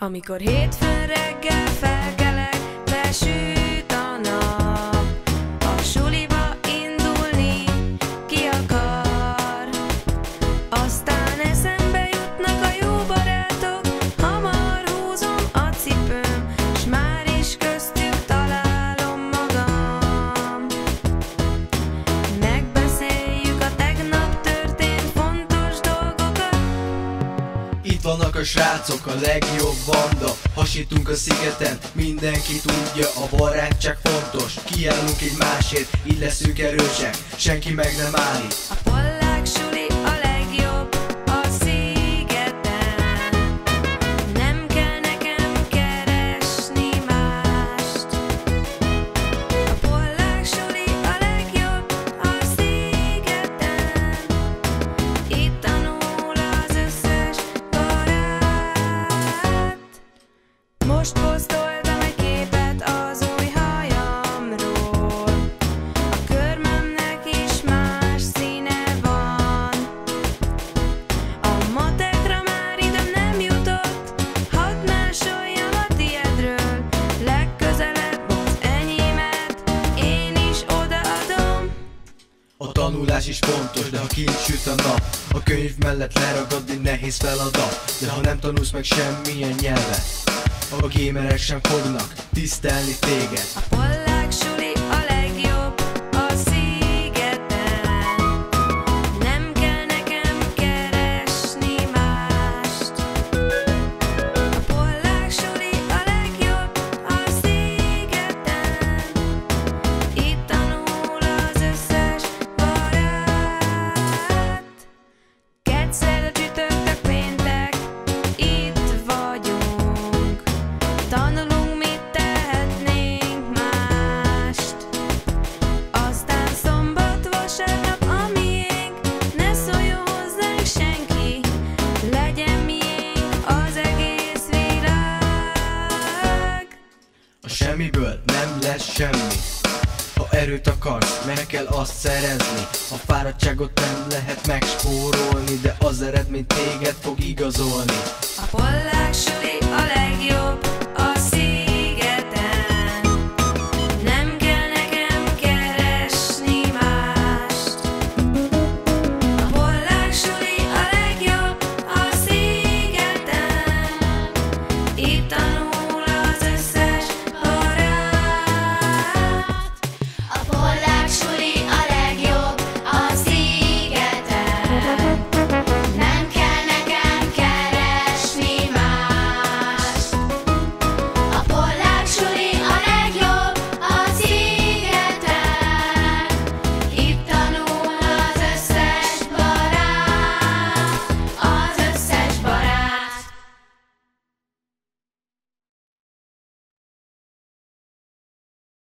Amikor hétfőn reggel felkelek, besüt a nap, a suliba indulni ki akar. Aztán eszembe jutnak a jó barátok, hamar húzom a cipőm, s már is köztük találom magam. Megbeszéljük a tegnap történt fontos dolgokat. Itt vannak a srácok, a legjobb banda. Hasítunk a szigeten, mindenki tudja, a barátság fontos. Kiállunk egymásért, így leszünk erősek, senki meg nem állít. A Pollack suli a legjobb a szigeten, nem kell nekem keresni mást. A Pollack suli a legjobb a szigeten, itt tanul az összes barát. Most posztoltam egy képet az új hajamról, a körmömnek is más színe van. A matekra már időm nem jutott, hadd másoljam a tiedről, legközelebb az enyémet én is odaadom. A tanulás is fontos, de ha kint süt a nap, a könyv mellett leragadni nehéz feladat. De ha nem tanulsz meg semmilyen nyelvet, a gémerek sem fognak tisztelni téged. A Pollack suli a legjobb a szigeten, nem kell nekem keresni mást. A Pollack suli a legjobb a szigeten, itt tanul az összes barát. Kedd, szerda, csütörtök, péntek, itt vagyunk. Tanulunk, mit tehetnénk mást. Aztán szombat, vasárnap a miénk, ne szóljon hozzánk senki, legyen miénk az egész világ. A semmiből nem lesz semmi. Ha erőt akarsz, meg kell azt szerezni. A fáradtságot nem lehet megspórolni, de az eredmény téged fog igazolni. A Pollack suli a legjobb